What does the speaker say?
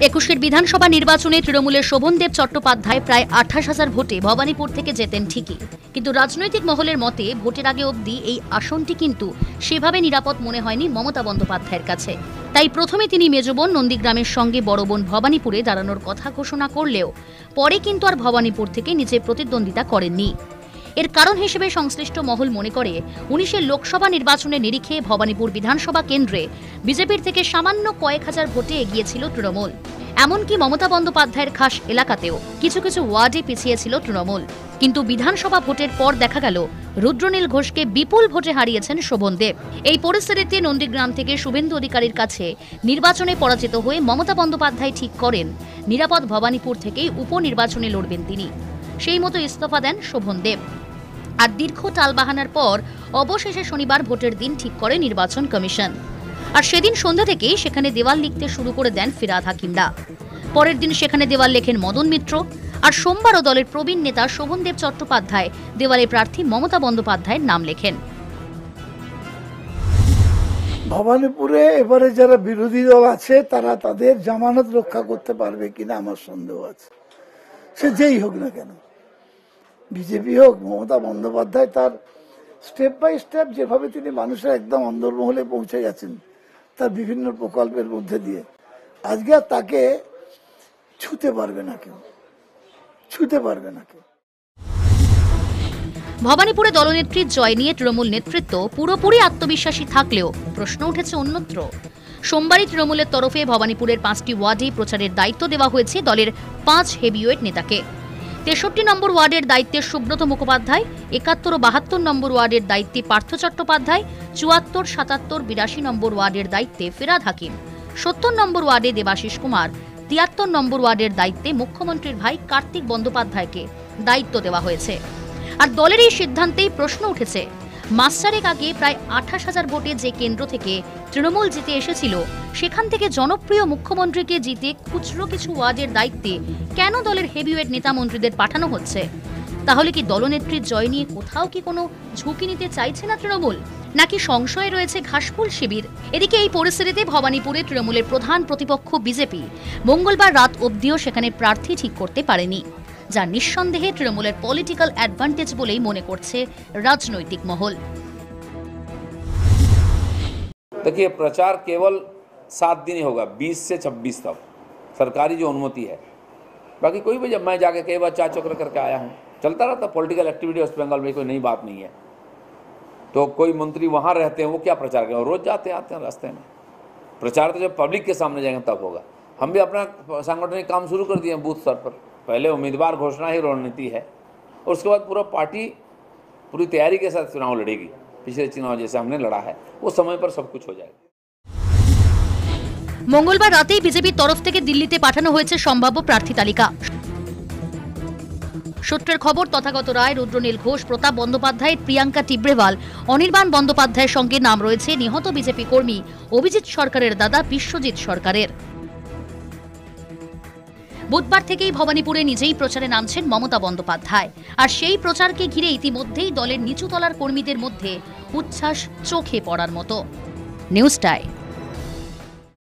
একুশের বিধানসভা নির্বাচনে তৃণমূলের শোভনদেব চট্টোপাধ্যায় প্রায় 28,000 ভোটে ভবানীপুর থেকে জেতেন ঠিকই, কিন্তু রাজনৈতিক মহলের মতে ভোটের আগে অবধি এই আসনটি কিন্তু সেভাবে নিরাপদ মনে হয়নি মমতা বন্দ্যোপাধ্যায়ের কাছে। তাই প্রথমে তিনি মেজ বোন নন্দীগ্রামের সঙ্গে বড় বোন ভবানীপুরে দাঁড়ানোর কথা ঘোষণা করলেও পরে কিন্তু আর ভবানীপুর থেকে নিজে প্রতিদ্বন্দ্বিতা করেননি। এর কারণ হিসেবে সংশ্লিষ্ট মহল মনে করে 19-এর লোকসভা নির্বাচনের নিরিখে ভবানীপুর বিধানসভা কেন্দ্রে বিজেপির থেকে সামান্য কয়েক হাজার ভোটে এগিয়েছিল তৃণমূল। এমনকি মমতা বন্দ্যোপাধ্যায়ের খাস এলাকাতেও কিছু কিছু ওয়ার্ডে পিছিয়ে ছিল তৃণমূল। কিন্তু বিধানসভা ভোটের পর দেখা গেল রুদ্রনীল ঘোষকে বিপুল ভোটে হারিয়েছেন শোভনদেব। এই পরিস্থিতিতে নন্দীগ্রাম থেকে শুভেন্দু অধিকারীর কাছে নির্বাচনে পরাজিত হয়ে মমতা বন্দ্যোপাধ্যায় ঠিক করেন নিরাপদ ভবানীপুর থেকেই উপনির্বাচনে লড়বেন তিনি। সেই মতো ইস্তফা দেন শোভনদেব। আর দীর্ঘ টালবাহানার পর অবশেষে শনিবার ভোটের দিন ঠিক করে নির্বাচন কমিশন। আর সেদিন সন্ধ্যা থেকেই সেখানে দেওয়াল লিখতে শুরু করে দেন ফিরহাদ হাকিমরা। পরের দিন সেখানে দেওয়াল লেখেন মদন মিত্র। আর সোমবারও দলের প্রবীণ নেতা শোভনদেব চট্টোপাধ্যায় দেওয়ালে প্রার্থী মমতা বন্দ্যোপাধ্যায়ের নাম লেখেন। ভবানীপুরে এবারে যারা বিরোধী দল আছে তারা তাদের জামানত রক্ষা করতে পারবে কিনা আমার সন্দেহ আছে। সে যেই হোক না কেন, বিজেপি হোক, মমতা বন্দ্যোপাধ্যায় তার স্টেপ বাই স্টেপ যেভাবে তিনি মানুষের একদম অন্দরমহলে পৌঁছে গেছেন তার বিভিন্ন প্রকল্পের মধ্যে দিয়ে, আজকে আর তাকে ছুতে পারবে না কেউ, ছুতে পারবে না কেউ। ভবানীপুরে দলনেত্রীর জয় নিয়ে তৃণমূল নেতৃত্ব পুরোপুরি আত্মবিশ্বাসী থাকলেও প্রশ্ন উঠেছে অন্যত্র। সোমবারই তৃণমূলের তরফে ভবানীপুরের 5টি ওয়ার্ডে প্রচারের দায়িত্ব দেওয়া হয়েছে দলের 5 হেভিওয়েট নেতাকে। 63 নম্বর ওয়ার্ডের দায়িত্বে সুব্রত মুখোপাধ্যায়, 71 ও 72 নম্বর ওয়ার্ডের দায়িত্বে পার্থ চট্টোপাধ্যায়, 74, 77, 82 নম্বর ওয়ার্ডের দায়িত্বে ফিরহাদ হাকিম, 70 নম্বর ওয়ার্ডে দেবাশিস কুমার, 73 নম্বর ওয়ার্ডের দায়িত্বে মুখ্যমন্ত্রীর ভাই কার্তিক বন্দ্যোপাধ্যায়কে দায়িত্ব দেওয়া হয়েছে। আর দলের এই সিদ্ধান্তেই প্রশ্ন উঠেছে, মাস চারেক আগে প্রায় 28,000 ভোটে যে কেন্দ্র থেকে তৃণমূল জিতে এসেছিল সেখান থেকে জনপ্রিয় মুখ্যমন্ত্রীকে জিতে খুচরো কিছু ওয়ার্ডের দায়িত্বে কেন দলের হেভিওয়েট নেতা মন্ত্রীদের পাঠানো হচ্ছে? তাহলে কি দলনেত্রীর জয় নিয়ে কোথাও কি কোনো ঝুঁকি নিতে চাইছে না তৃণমূল, নাকি সংশয়ে রয়েছে ঘাসফুল শিবির? এদিকে এই পরিস্থিতিতে ভবানীপুরে তৃণমূলের প্রধান প্রতিপক্ষ বিজেপি মঙ্গলবার রাত অবধিও সেখানে প্রার্থী ঠিক করতে পারেনি, যা নিঃসন্দেহে তৃণমূলের পলিটিক্যাল অ্যাডভান্টেজ বলেই মনে করছে রাজনৈতিক মহল। देखिए, प्रचार केवल 7 दिन ही होगा, 20 से 26 तक सरकारी जो अनुमति है। बाकी कोई भी, जब मैं जाके कई बार चार चक्कर करके आया हूँ, चलता रहता पॉलिटिकल एक्टिविटी वेस्ट बंगाल में, कोई नई बात नहीं है। तो कोई मंत्री वहाँ रहते हैं, वो क्या प्रचार करें? रोज जाते आते हैं रास्ते में। प्रचार तो जब पब्लिक के सामने जाएंगे तब होगा। हम भी अपना सांगठनिक काम शुरू कर दिए बूथ स्तर पर। पहले उम्मीदवार घोषणा ही रणनीति है, और उसके बाद पूरा पार्टी पूरी तैयारी के साथ चुनाव लड़ेगी। पिछले चुनाव जैसे हमने लड़ा है वो समय पर सब कुछ हो जाएगा। মঙ্গলবার রাতেই বিজেপির তরফ থেকে দিল্লিতে পাঠানো হয়েছে সম্ভাব্য প্রার্থী তালিকা। সূত্রের খবর, তথাগত রায়, রুদ্রনীল ঘোষ, প্রতাপ বন্দ্যোপাধ্যায়, প্রিয়াঙ্কা টিব্রেওয়াল, অনির্বাণ বন্দ্যোপাধ্যায়ের সঙ্গে নাম রয়েছে নিহত বিজেপি কর্মী অভিজিৎ সরকারের দাদা বিশ্বজিৎ সরকারের। বুধবার থেকেই ভবানীপুরে নিজেই প্রচারে নামছেন মমতা বন্দ্যোপাধ্যায়। আর সেই প্রচারকে ঘিরে ইতিমধ্যেই দলের নিচুতলার কর্মীদের মধ্যে উচ্ছ্বাস চোখে পড়ার মতো। News time.